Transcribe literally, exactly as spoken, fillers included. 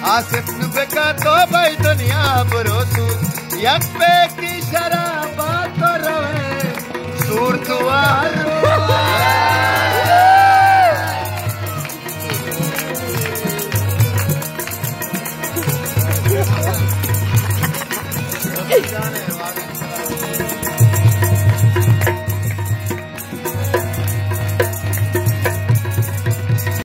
आसिफ बेका तो भाई दुनिया भरोसू यक पे की शरा